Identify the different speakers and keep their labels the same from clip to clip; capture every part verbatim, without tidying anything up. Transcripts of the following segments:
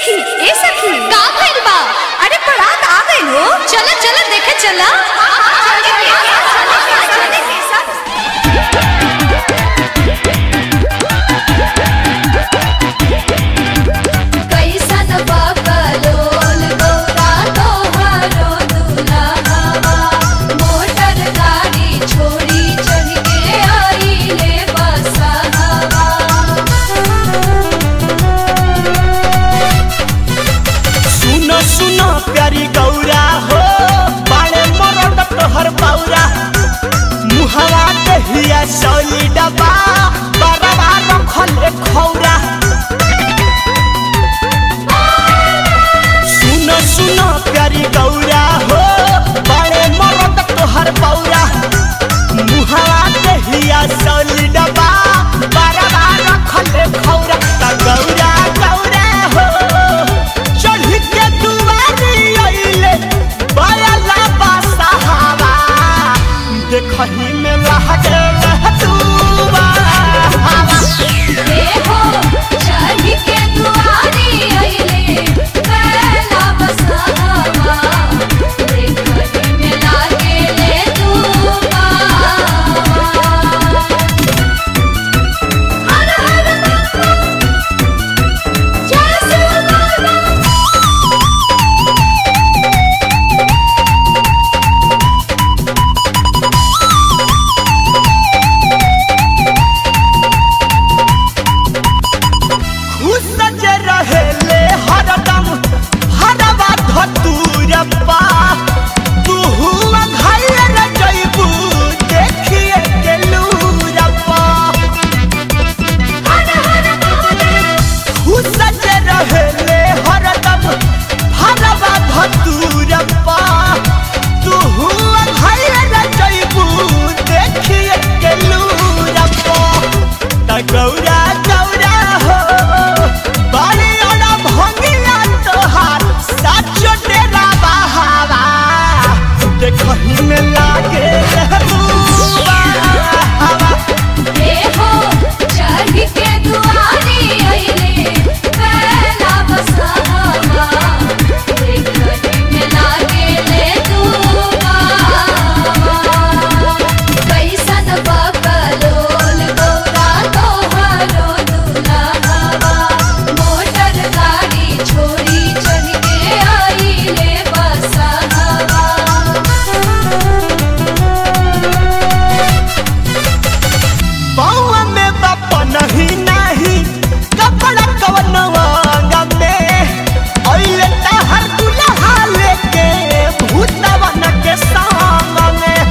Speaker 1: सखी ए सखी का भइल बा? अरे बारात आ गइल हो, चला चला देखे चला।
Speaker 2: प्यारी गौरा हो बाड़े मरद तोहर पौरा मुहवा दहिया सौली डबा बरवा रखल खौरा। सुनो सुनो प्यारी गौरा हो बाड़े मरद तोहर पौरा मुहवा दहिया सौली डबा बरवा रखल खौरा। गौरा गौरा हो चढ़ के देखही में लहके लहतूबा
Speaker 1: देखो चढ़ के दुआरी आइले पहला बसहावा देखही में लागे ले तूबा। हर हर जय सुबह गौरा गौरा हो बाली ओना भंगिया तोहार साचो डेरा बहावा देखही में लागे देखो चढ़ के दुआरी आइले पहला बसहावा देखही में लागे ले तूबा। कैसन बकलोल गौरा तोहरो दुल्हवा मोटर गाड़ी छोड़ी चढ़ के आइले बसहावा।
Speaker 2: बउआ में बापा नहीं नहीं कपड़ा कवनवा में अइले तहर दुल्हा लेके भूतवा न के संग में।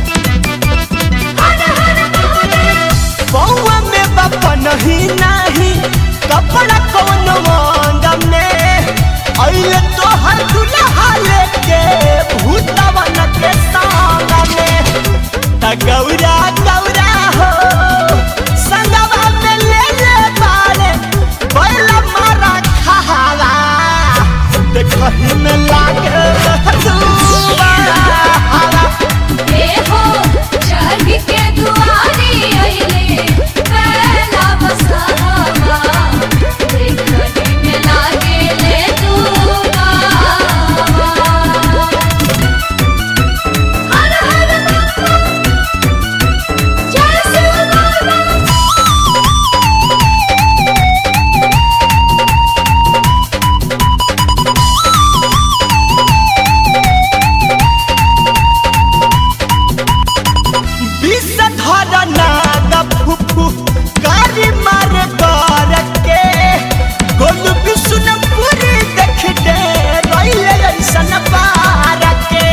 Speaker 2: बउआ में बापा नहीं नहीं कपड़ा कवनवा में अइले तोहर दुल्हा लेके भूतवा न के संग में। त गौरा गौरा हो संगवा में ले ले बारे बैला मारा खावा देखही में लागे तूबा।
Speaker 1: देखो चढ़ के दुआरी आइले पहला बसहावा देखही में लागे ले तूबा। हर हर जय सुबह
Speaker 2: विष धर नाग फुफु कारी मारे कर के गोलू विष्णुपुरी देख दे रहिले ऐसन बार के।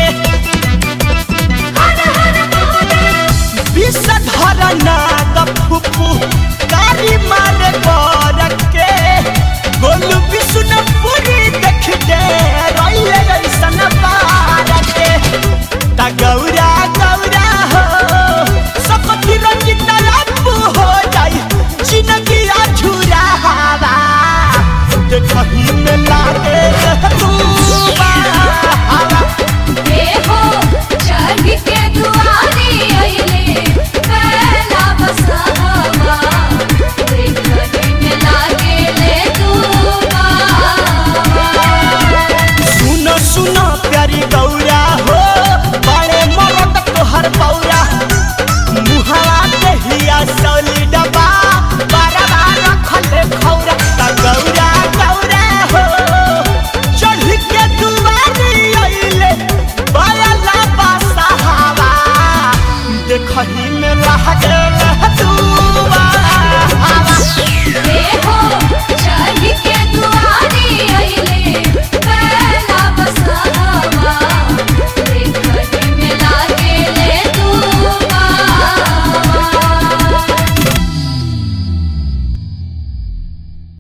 Speaker 2: विष धर नाग फुफु कारी मारे कर के गोलू विष्णुपुरी देख दे रहिले ऐसन बार के। ता गौरा गौरा हो सकती रंजित लापू हो जाई जिंदगी अधूरा हवा देखही में लागे तूबा।
Speaker 1: देखो चढ़ के दुआरी आइले पहला बसहावा देखही में लागे ले तूबा।
Speaker 2: के